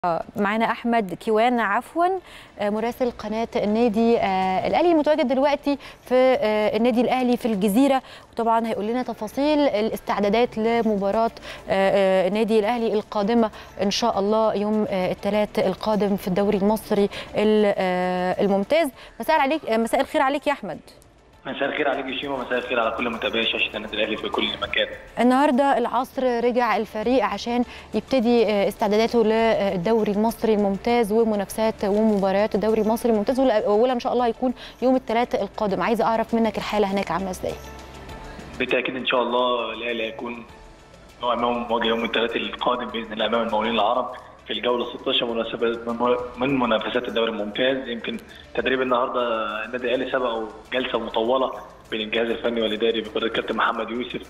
معانا احمد كيوان عفوا مراسل قناه النادي الاهلي متواجد دلوقتي في النادي الاهلي في الجزيره، وطبعا هيقول لنا تفاصيل الاستعدادات لمباراه النادي الاهلي القادمه ان شاء الله يوم الثلاث القادم في الدوري المصري الممتاز. مساء الخير عليك يا احمد. مساء الخير عليك يا شيماء، مساء الخير على كل متابعي شاشه النادي الاهلي في كل مكان. النهارده العصر رجع الفريق عشان يبتدي استعداداته للدوري المصري الممتاز ومنافسات ومباريات الدوري المصري الممتاز، والاولى ان شاء الله هيكون يوم الثلاث القادم. عايزه اعرف منك الحاله هناك عامله ازاي؟ بالتاكيد ان شاء الله الاهلي هيكون امام مواجهه يوم الثلاث القادم باذن الله امام المقاولين العرب في الجوله 16 من منافسات الدوري الممتاز. يمكن تدريب النهارده النادي الاهلي سبقه جلسه مطوله بين الجهاز الفني والاداري بقياده الكابتن محمد يوسف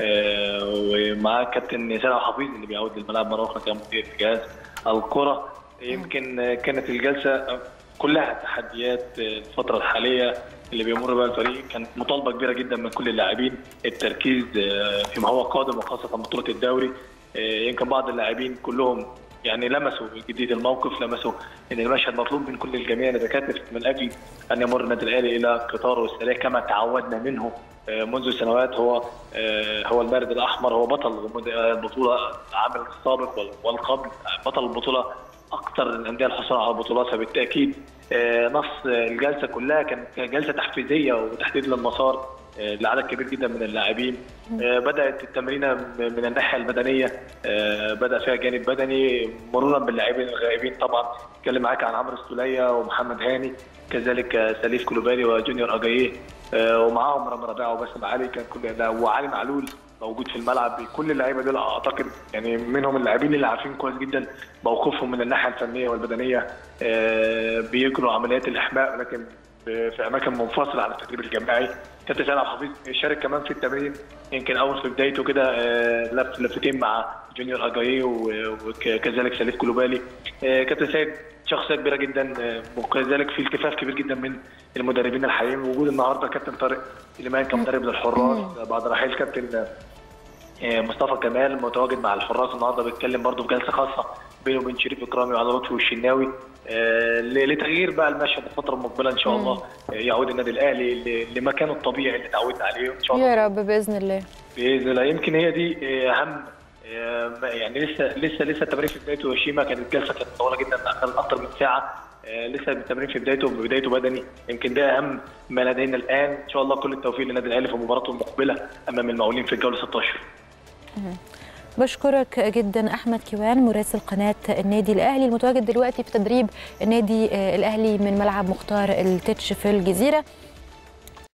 ومعاه الكابتن سامح حفيظ اللي بيعود للملاعب مره اخرى كمدير في جهاز الكره. يمكن كانت الجلسه كلها تحديات الفتره الحاليه اللي بيمر بها الفريق، كانت مطالبه كبيره جدا من كل اللاعبين التركيز فيما هو قادم وخاصه بطوله الدوري. يمكن بعض اللاعبين كلهم يعني لمسوا جديد الموقف، لمسوا ان المشهد مطلوب من كل الجميع نتكاتف من اجل ان يمر النادي الاهلي الى قطاره السريع كما تعودنا منه منذ سنوات. هو المارد الاحمر، هو بطل البطوله العام السابق والقبل، بطل البطوله اكثر الانديه الحصول على البطولات. فبالتاكيد نص الجلسه كلها كانت جلسه تحفيزيه وتحديد للمسار لعدد كبير جدا من اللاعبين. بدات التمرينه من الناحيه البدنيه، بدا فيها جانب بدني مرورا باللاعبين الغائبين. طبعا اتكلم معاك عن عمرو السوليه ومحمد هاني، كذلك سليف كلوبالي وجونيور اجاييه، ومعاهم رامي ربيعه وباسم علي، كان كل وعلي معلول موجود في الملعب. كل اللعيبه دول اعتقد يعني منهم اللاعبين اللي عارفين كويس جدا موقفهم من الناحيه الفنيه والبدنيه، بيجروا عمليات الاحماء لكن في اماكن منفصله عن التدريب الجماعي. كابتن سامح حفيظ شارك كمان في التمرين، يمكن اول في بدايته كده لفتين مع جونيور اجاييه وكذلك سليف كلوبالي. كابتن سيد شخصيه كبيره جدا، وكذلك في التفاف كبير جدا من المدربين الحاليين. وجود النهارده كابتن طارق سليمان كمدرب للحراس بعد رحيل كابتن مصطفى كمال متواجد مع الحراس النهارده، بيتكلم برضه في جلسه خاصه بينه وبين شريف اكرامي وعلي لطفي والشناوي لتغيير بقى المشهد الفتره المقبله. ان شاء الله يعود النادي الاهلي لمكانه الطبيعي اللي تعودنا عليه ان شاء الله يا رب باذن الله. باذن الله. يمكن هي دي اهم يعني لسه التمرين في بدايته. شيما كانت جلسه كانت طويله جدا اكثر من ساعه، لسه التمرين في بدايته بدني. يمكن ده اهم ما لدينا الان. ان شاء الله كل التوفيق للنادي الاهلي في مباراته المقبله امام المقاولين في الجوله 16. بشكرك جدا احمد كيوان مراسل قناه النادي الاهلي المتواجد دلوقتي في تدريب النادي الاهلي من ملعب مختار التتش في الجزيره.